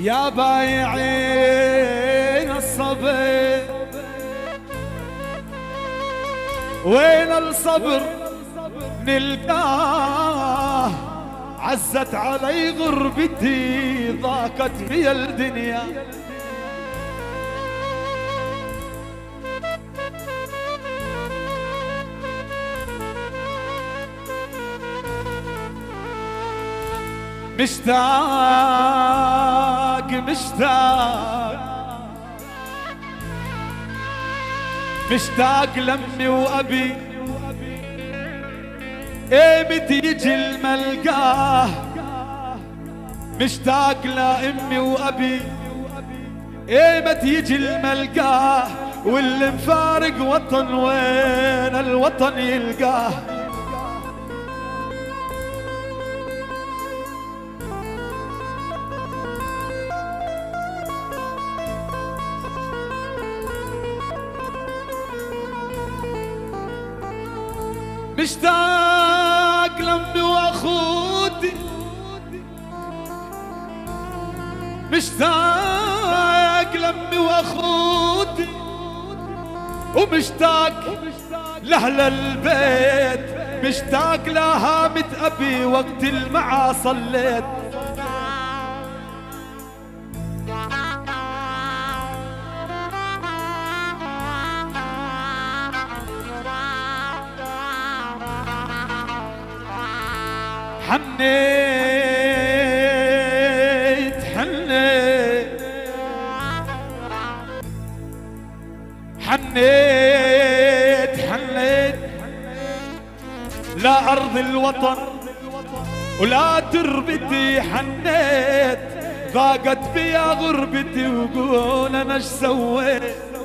يا بايعين الصبر وين الصبر نلقاه؟ عزت علي غربتي ضاقت بي الدنيا. مشتاق مشتاق مشتاق لأمي وأبي، متى يجي الملقاه؟ مشتاق لأمي وأبي، متى يجي الملقاه؟ واللي مفارق وطن وين الوطن يلقاه؟ مشتاق لأمي وأخوتي، مشتاق لأمي وأخوتي، ومشتاق لأهل البيت، مشتاق لهامة أبي وقت المعا صليت. حنيت حنيت حنيت حنيت لا أرض الوطن ولا تربتي، حنيت ضاقت بيا غربتي وقول أنا ايش سويت.